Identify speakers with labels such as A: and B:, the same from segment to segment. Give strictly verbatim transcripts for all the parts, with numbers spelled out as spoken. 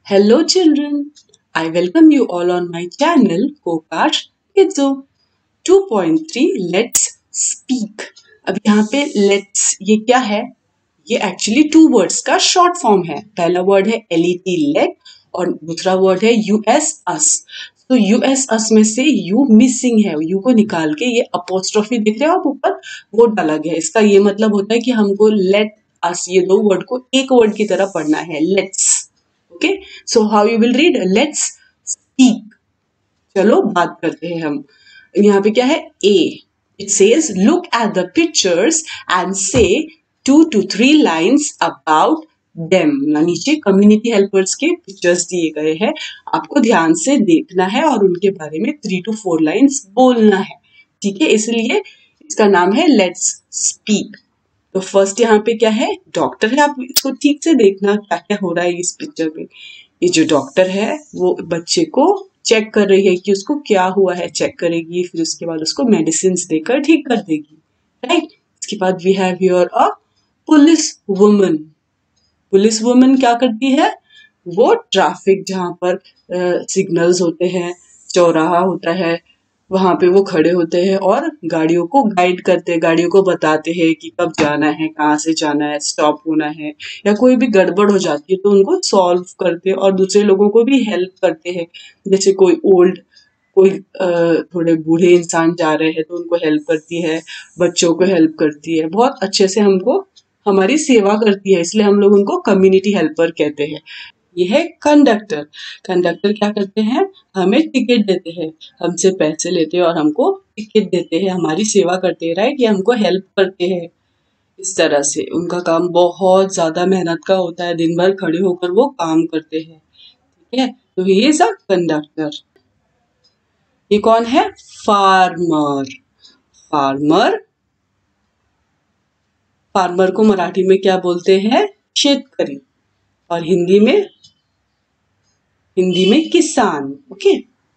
A: Hello children, I welcome you all on my channel Kokash Kidzo two point three Let's Speak। अब यहाँ पे Let's ये क्या है? ये एक्चुअली टू वर्ड्स का शॉर्ट फॉर्म है। पहला वर्ड है L E T let और दूसरा वर्ड है U S us। तो U S us में से U मिसिंग है, U को निकाल के ये अपोस्ट्रोफी देख रहे हो आप ऊपर, वो डाला गया। इसका ये मतलब होता है कि हमको let us ये दो वर्ड को एक वर्ड की तरह पढ़ना है, let's। Okay, so how you will read let's speak. चलो बात करते हैं हम। यहाँ पे क्या है? A, it says look at the pictures and say two to three lines about them. नीचे कम्युनिटी हेल्पर्स के पिक्चर्स दिए गए हैं, आपको ध्यान से देखना है और उनके बारे में थ्री टू फोर लाइन्स बोलना है। ठीक है, इसलिए इसका नाम है लेट्स स्पीक। तो फर्स्ट यहाँ पे क्या है? डॉक्टर है। आप इसको ठीक से देखना क्या क्या हो रहा है इस पिक्चर में। ये जो डॉक्टर है वो बच्चे को चेक कर रही है कि उसको क्या हुआ है, चेक करेगी, फिर उसके बाद उसको मेडिसिन देकर ठीक कर देगी। राइट, इसके बाद we have here a police woman. Police woman क्या करती है? वो ट्रैफिक जहाँ पर सिग्नल्स होते हैं, चौराहा होता है, वहां पे वो खड़े होते हैं और गाड़ियों को गाइड करते हैं, गाड़ियों को बताते हैं कि कब जाना है, कहाँ से जाना है, स्टॉप होना है, या कोई भी गड़बड़ हो जाती है तो उनको सॉल्व करते हैं और दूसरे लोगों को भी हेल्प करते हैं। जैसे कोई ओल्ड कोई थोड़े बूढ़े इंसान जा रहे हैं तो उनको हेल्प करती है, बच्चों को हेल्प करती है, बहुत अच्छे से हमको हमारी सेवा करती है, इसलिए हम लोग उनको कम्युनिटी हेल्पर कहते हैं। ये है कंडक्टर। कंडक्टर क्या करते हैं? हमें टिकट देते हैं, हमसे पैसे लेते हैं और हमको टिकट देते हैं, हमारी सेवा करते हैं। राइट, ये हमको हेल्प करते हैं। इस तरह से उनका काम बहुत ज्यादा मेहनत का होता है, दिन भर खड़े होकर वो काम करते हैं। ठीक है, तो ये इज अ कंडक्टर। ये कौन है? फार्मर। फार्मर फार्मर को मराठी में क्या बोलते हैं? शेतकरी, और हिंदी में हिंदी में किसान। ओके,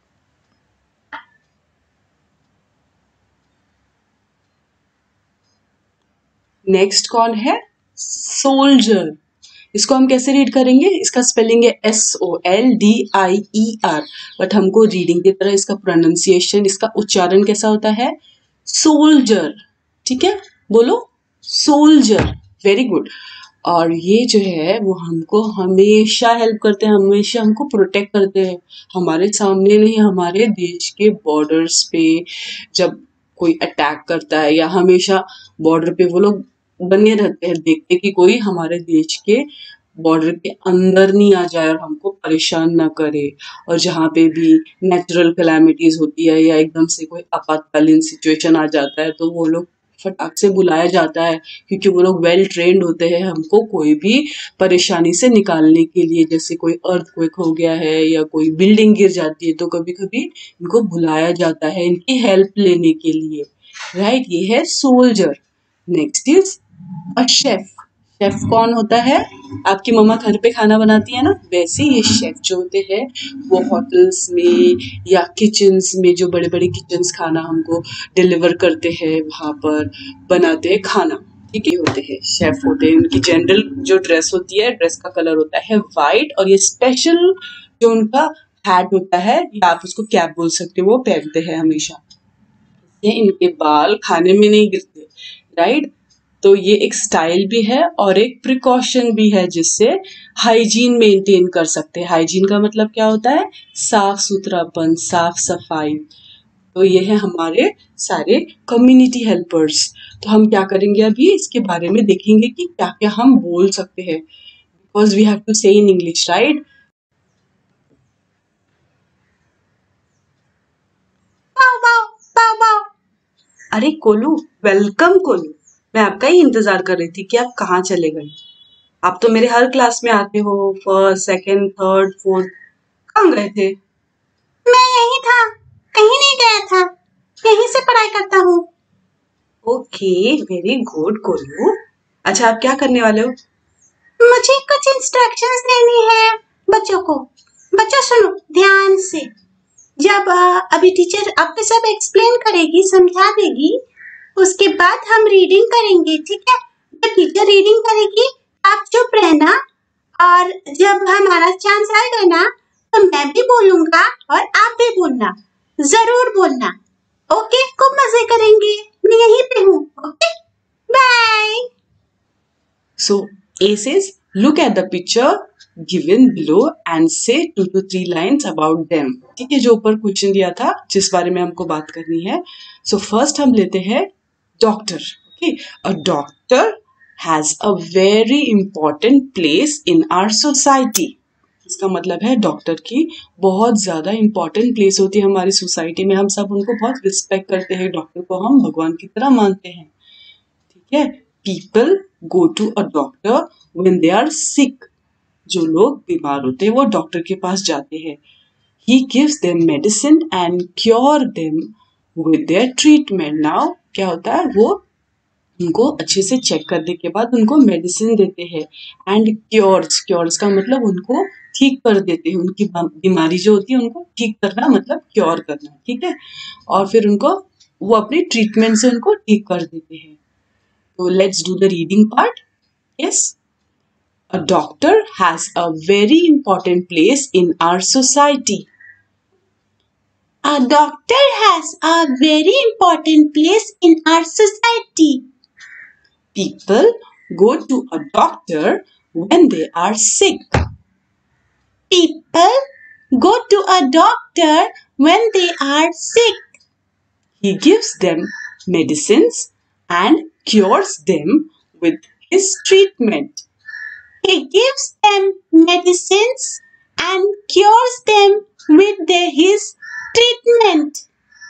A: नेक्स्ट कौन है? सोल्जर। इसको हम कैसे रीड करेंगे? इसका स्पेलिंग है S O L D I E R, but हमको रीडिंग की तरह इसका प्रोनाउंसिएशन, इसका उच्चारण कैसा होता है? सोल्जर। ठीक है, बोलो सोल्जर। Very good. और ये जो है वो हमको हमेशा हेल्प करते हैं, हमेशा हमको प्रोटेक्ट करते हैं। हमारे सामने नहीं, हमारे देश के बॉर्डर्स पे जब कोई अटैक करता है, या हमेशा बॉर्डर पे वो लोग बने रहते हैं, देखते कि कोई हमारे देश के बॉर्डर के अंदर नहीं आ जाए और हमको परेशान ना करे। और जहाँ पे भी नेचुरल कैलामिटीज होती है या एकदम से कोई आपातकालीन सिचुएशन आ जाता है तो वो लोग फटाक से बुलाया जाता है, क्योंकि वो लोग वेल ट्रेंड होते हैं हमको कोई भी परेशानी से निकालने के लिए। जैसे कोई अर्थक्वेक हो गया है या कोई बिल्डिंग गिर जाती है तो कभी कभी इनको बुलाया जाता है इनकी हेल्प लेने के लिए। राइट, ये है soldier. Next is a chef. Chef कौन होता है? आपकी मम्मा घर पे खाना बनाती है ना, वैसे ये शेफ जो होते हैं वो होटल्स में या किचन्स में, जो बड़े बड़े किचन्स खाना हमको डिलीवर करते हैं वहां पर बनाते हैं खाना। ठीक है, होते हैं शेफ होते हैं। उनकी जनरल जो ड्रेस होती है, ड्रेस का कलर होता है व्हाइट, और ये स्पेशल जो उनका हैट होता है, या आप उसको कैप बोल सकते हो, वो पहनते हैं हमेशा। इनके बाल खाने में नहीं गिरते। राइट, तो ये एक स्टाइल भी है और एक प्रिकॉशन भी है, जिससे हाइजीन मेंटेन कर सकते हैं। हाइजीन का मतलब क्या होता है? साफ सुथरापन, साफ सफाई। तो ये है हमारे सारे कम्युनिटी हेल्पर्स। तो हम क्या करेंगे अभी? इसके बारे में देखेंगे कि क्या क्या हम बोल सकते हैं, बिकॉज वी हैव टू से इन इंग्लिश। राइट, अरे कोलू, वेलकम कोलू। मैं आपका ही इंतजार कर रही थी कि आप कहाँ चले गए। आप तो मेरे हर क्लास में आते हो, फर्स्ट सेकंड थर्ड फोर्थ। कहाँ गए थे?
B: मैं यही था, कहीं नहीं गया था, यहीं से पढ़ाई करता हूँ।
A: ओके, वेरी गुड कोलू। अच्छा, आप क्या करने वाले हो?
B: मुझे कुछ इंस्ट्रक्शंस देनी है बच्चों को। बच्चों सुनो ध्यान से। जब आ, अभी टीचर आपको सब एक्सप्लेन करेगी, समझा देगी, उसके बाद हम रीडिंग करेंगे। ठीक है, जब टीचर रीडिंग करेगी आप चुप रहना और जब हमारा चांस आएगा ना तो मैं भी बोलूंगा और आप भी बोलना, जरूर बोलना। ओके, खूब मजे करेंगे, मैं यहीं पे हूँ। Okay, bye.
A: So A says, look at the picture given below and say two to three lines about them. ठीक है, जो ऊपर क्वेश्चन दिया था जिस बारे में हमको बात करनी है. So first हम लेते हैं doctor. Okay, a doctor has a very important place in our society. इसका मतलब है डॉक्टर की बहुत ज्यादा इम्पोर्टेंट प्लेस होती है हमारी सोसाइटी में. हम सब उनको बहुत रिस्पेक्ट करते हैं. डॉक्टर को हम भगवान की तरह मानते हैं. ठीक है. People go to a doctor when they are sick. जो लोग बीमार होते हैं वो डॉक्टर के पास जाते हैं. He gives them medicine and cure them with their treatment. Now क्या होता है, वो उनको अच्छे से चेक करने के बाद उनको मेडिसिन देते हैं. एंड क्योर्स, क्योर्स का मतलब उनको ठीक कर देते हैं. उनकी बीमारी जो होती है उनको ठीक करना मतलब क्योर करना. ठीक है. और फिर उनको वो अपने ट्रीटमेंट से उनको ठीक कर देते हैं. So let's do the reading part. Yes. A doctor has a very important place in our society.
B: A doctor has a very important place in our society.
A: People go to a doctor when they are sick.
B: People go to a doctor when they are sick.
A: He gives them medicines and cures them with his treatment.
B: He gives them medicines and cures them with the, his treatment.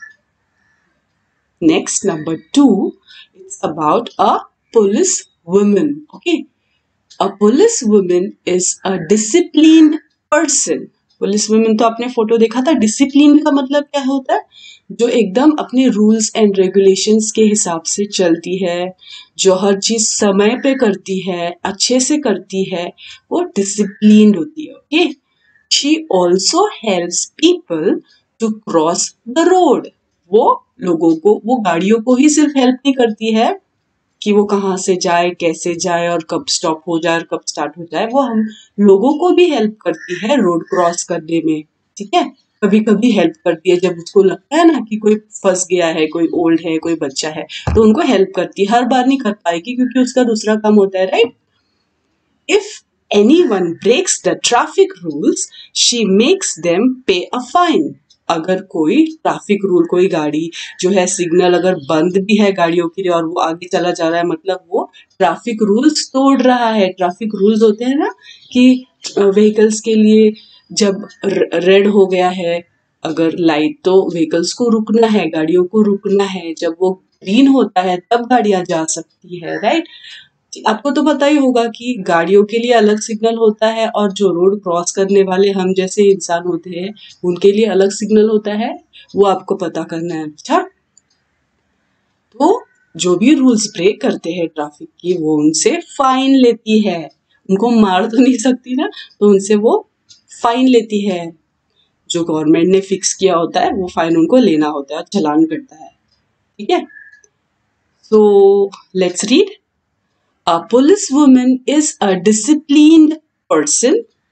A: Next, number two, it's about a police woman. Okay, a police woman is a disciplined person. Police women तो आपने photo देखा था. Discipline का मतलब क्या होता है, जो एकदम अपने रूल्स एंड रेगुलेशंस के हिसाब से चलती है, जो हर चीज समय पे करती है, अच्छे से करती है, वो डिसिप्लिन्ड होती है. Okay. She also helps people to cross the road. वो लोगों को, वो गाड़ियों को ही सिर्फ हेल्प नहीं करती है कि वो कहाँ से जाए, कैसे जाए और कब स्टॉप हो जाए और कब स्टार्ट हो जाए. वो हम लोगों को भी हेल्प करती है रोड क्रॉस करने में. ठीक है. कभी कभी हेल्प करती है जब उसको लगता है ना कि कोई फंस गया है, कोई ओल्ड है, कोई बच्चा है, तो उनको हेल्प करती है. हर बार नहीं कर पाएगी क्योंकि उसका दूसरा काम होता है. Right. If anyone breaks the traffic rules, she makes them pay a fine. अगर कोई ट्रैफिक रूल, कोई गाड़ी जो है, सिग्नल अगर बंद भी है गाड़ियों के लिए और वो आगे चला जा रहा है, मतलब वो ट्रैफिक रूल्स तोड़ रहा है. ट्रैफिक रूल्स होते हैं ना कि व्हीकल्स के लिए जब रेड हो गया है अगर लाइट, तो व्हीकल्स को रुकना है, गाड़ियों को रुकना है. जब वो ग्रीन होता है तब गाड़ियां जा सकती है. राइट. आपको तो पता ही होगा कि गाड़ियों के लिए अलग सिग्नल होता है और जो रोड क्रॉस करने वाले हम जैसे इंसान होते हैं उनके लिए अलग सिग्नल होता है. वो आपको पता करना है. अच्छा. तो जो भी रूल्स ब्रेक करते हैं ट्रैफिक की, वो उनसे फाइन लेती है. उनको मार तो नहीं सकती ना, तो उनसे वो फाइन लेती है. जो गवर्नमेंट ने फिक्स किया होता है वो फाइन उनको लेना होता है, चालान करता है. ठीक है. So let's read. A policewoman is a disciplined person.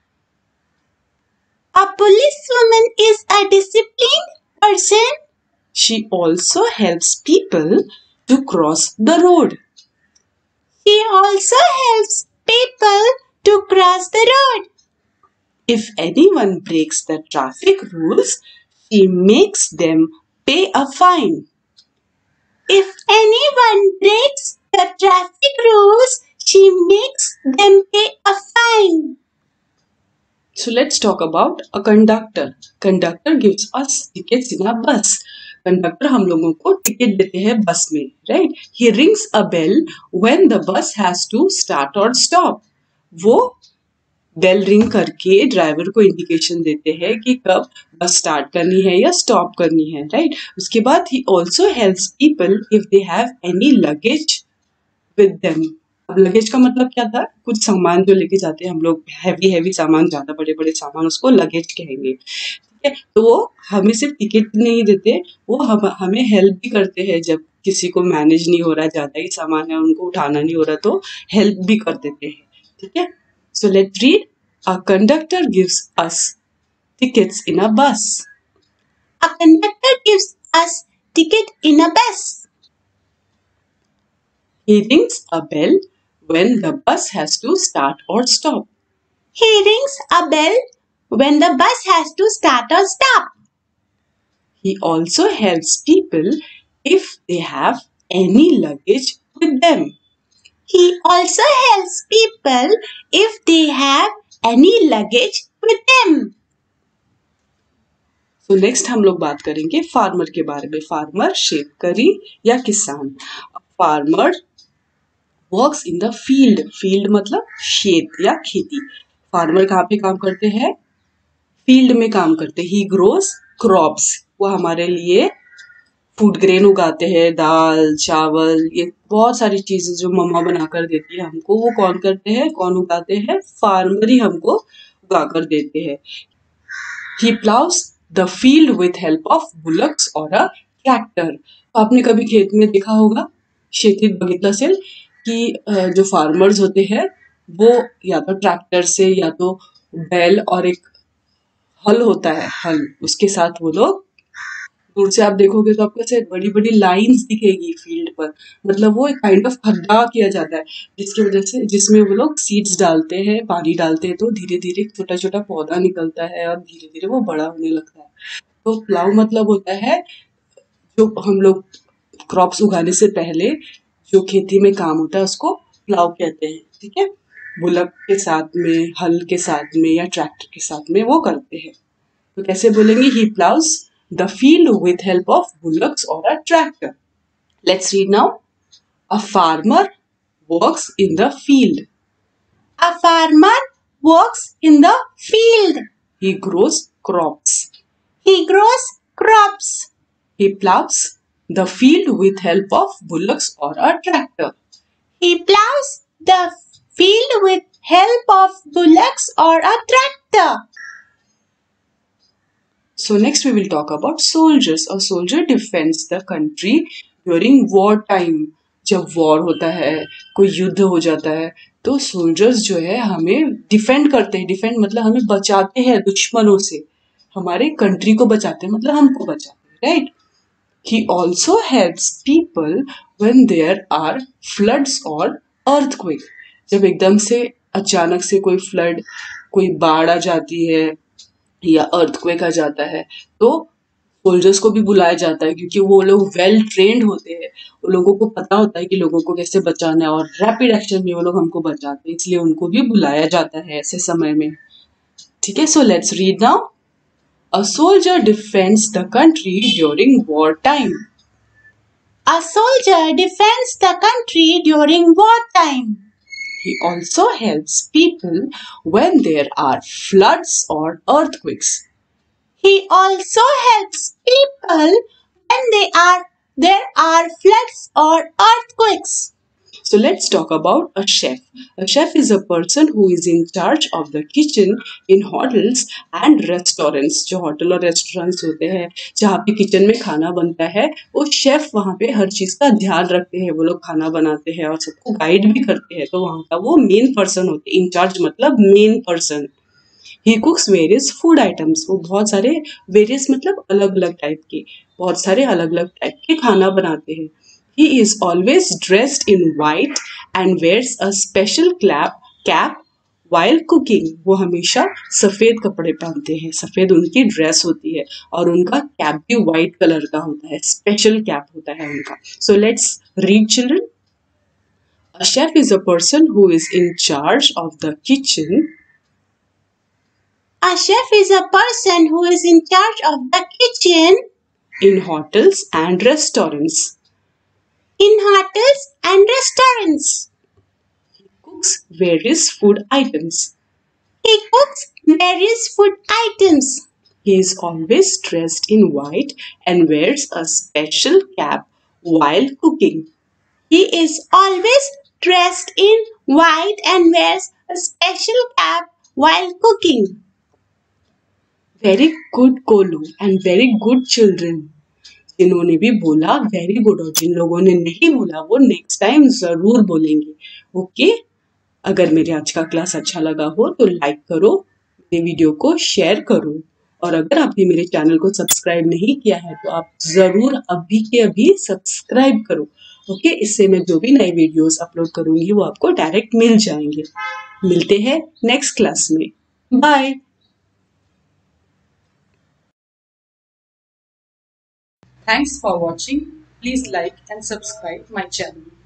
B: A policewoman is a disciplined person.
A: She also helps people to cross the road.
B: She also helps people to cross the road.
A: If anyone breaks the traffic rules, she makes them pay a fine.
B: If anyone breaks the traffic rules, she makes them pay a fine.
A: So let's talk about a conductor. Conductor gives us tickets in a bus. Conductor हम लोगों को ticket देते हैं बस में. Right? He rings a bell when the bus has to start or stop. वो bell ring करके driver को इंडिकेशन देते हैं कि कब बस स्टार्ट करनी है या स्टॉप करनी है. राइट. उसके बाद he also helps people if they have any luggage with them. अब लगेज का मतलब क्या था, कुछ सामान जो लेके जाते हैं हम लोग, हैवी हैवी सामान, ज्यादा बड़े बड़े सामान, उसको लगेज कहेंगे. ठीक है. तो वो हमें सिर्फ टिकट नहीं देते, वो हम हमें हेल्प भी करते हैं. जब किसी को मैनेज नहीं हो रहा है, ज्यादा ही सामान है, उनको उठाना नहीं हो रहा, तो हेल्प भी कर देते हैं. ठीक है. So let's read. A conductor gives us tickets in a bus.
B: A conductor gives us ticket in a bus.
A: He rings a bell when the bus has to start or stop.
B: He rings a bell when the bus has to start or stop.
A: He also helps people if they have any luggage with them.
B: He also helps people if they have any luggage with them.
A: So next हम लोग बात करेंगे farmer के बारे में. Farmer शेतकरी या किसान. Farmer works in the field. Field मतलब खेत या खेती. फार्मर कहाँ पे काम करते हैं? फील्ड में काम करते हैं. He grows crops. वो हमारे लिए फूड ग्रेन उगाते हैं, दाल चावल, ये बहुत सारी चीजें जो मम्मा बनाकर देती है हमको, वो कौन करते हैं? कौन उगाते हैं? फार्मर ही हमको उगाकर देते हैं. He ploughs the field with help of bullocks और अ ट्रैक्टर. तो आपने कभी खेत में देखा होगा, शेतीत बघितलं असेल कि जो फार्मर्स होते हैं वो या तो ट्रैक्टर से या तो बैल और एक हल होता है, हल, उसके साथ वो लोग, दूर से आप देखोगे तो आपको ऐसे बड़ी बड़ी लाइंस दिखेगी फील्ड पर. मतलब वो एक काइंड ऑफ खड्डा किया जाता है जिसकी वजह से, जिसमें वो लोग सीड्स डालते हैं, पानी डालते हैं, तो धीरे धीरे छोटा छोटा पौधा निकलता है और धीरे धीरे वो बड़ा होने लगता है. तो प्लाउ मतलब होता है जो हम लोग क्रॉप्स उगाने से पहले जो खेती में काम होता है उसको प्लाउ कहते हैं. ठीक है. बुलक के साथ में, हल के साथ में या ट्रैक्टर के साथ में वो करते हैं. तो कैसे बोलेंगे? He ploughs the field with help of bullocks or a tractor. Let's read now. A farmer works in the field.
B: A farmer works in the field.
A: He grows crops.
B: He grows crops.
A: He plows the field with help of bullocks or a tractor.
B: He plows the field with help of bullocks or a tractor.
A: So next we will talk about soldiers. A soldier defends the country during war time. जब war होता है, कोई युद्ध हो जाता है, तो soldiers जो है हमें डिफेंड करते हैं. डिफेंड मतलब हमें बचाते हैं दुश्मनों से, हमारे कंट्री को बचाते हैं, मतलब हमको बचाते हैं, right. He also helps people when there are floods और अर्थक्वेक. जब एकदम से अचानक से कोई फ्लड, कोई बाढ़ आ जाती है या अर्थक्वेक आ जाता है, तो सोल्जर्स को भी बुलाया जाता है क्योंकि वो लोग वेल ट्रेंड होते हैं. वो लोगों को पता होता है कि लोगों को कैसे बचाना है और रैपिड एक्शन में वो लोग हमको बचाते हैं, इसलिए उनको भी बुलाया जाता है ऐसे समय में. ठीक है. So let's read now. A soldier defends the country during war time.
B: A soldier defends the country during war time.
A: He also helps people when there are floods or earthquakes.
B: He also helps people when they are, there are floods or earthquakes.
A: So let's talk about a chef. A chef is a person who is in charge of the kitchen in hotels and restaurants. जो hotel और restaurants होते हैं जहाँ पे kitchen में खाना बनता है, वो शेफ वहाँ पे हर चीज का ध्यान रखते हैं. वो लोग खाना बनाते हैं और सबको गाइड भी करते हैं, तो वहाँ का वो मेन पर्सन होते हैं. इंचार्ज मतलब main person. He cooks various food items. वो बहुत सारे, वेरियस मतलब अलग अलग टाइप के, बहुत सारे अलग अलग टाइप के खाना बनाते हैं. He is always dressed in white and wears a special cap cap while cooking. वो हमेशा सफेद कपड़े पहनते हैं, सफेद उनकी ड्रेस होती है और उनका कैप भी व्हाइट कलर का होता है, स्पेशल कैप होता है उनका. So let's read, children. A chef is a person who is in charge of the kitchen.
B: A chef is a person who is in charge of the kitchen
A: in hotels and restaurants.
B: In hotels and restaurants.
A: He cooks various food items.
B: He cooks various food items.
A: He is always dressed in white and wears a special cap while cooking.
B: He is always dressed in white and wears a special cap while cooking.
A: Very good, Kolu, and very good children. जिन्होंने भी बोला very good, और जिन लोगों ने नहीं बोला वो next time जरूर बोलेंगे. ओके. अगर मेरे आज का क्लास अच्छा लगा हो तो लाइक करो, मेरे वीडियो को शेयर करो, और अगर आपने मेरे चैनल को सब्सक्राइब नहीं किया है तो आप ज़रूर अभी के अभी सब्सक्राइब करो। ओके, इससे मैं जो भी नए वीडियोस अपलोड करूंगी वो आपको डायरेक्ट मिल जाएंगे। मिलते हैं नेक्स्ट क्लास में। Bye. Thanks for watching. Please like and subscribe my channel.